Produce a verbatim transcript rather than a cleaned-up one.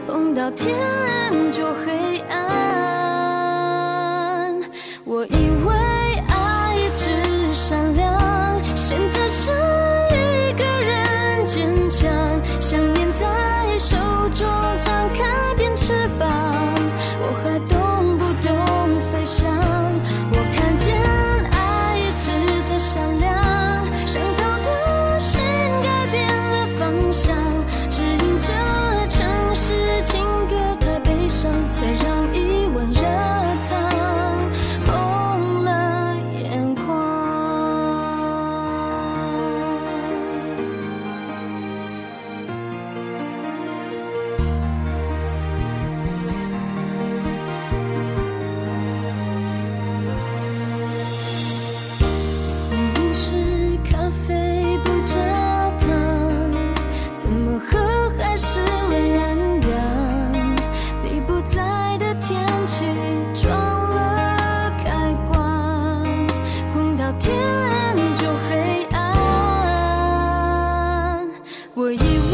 碰到天就黑暗。我以为爱一直善良，现在是一个人坚强，想念在手中张开变翅膀，我还懂不懂飞翔？我看见爱一直在闪亮，伤透的心改变了方向，指引着城市情歌太悲伤，才让一碗热汤红了眼眶。明明是咖啡不加糖，怎么喝还是凉凉？你不在的天气撞了开关，碰到天就黑暗。我以为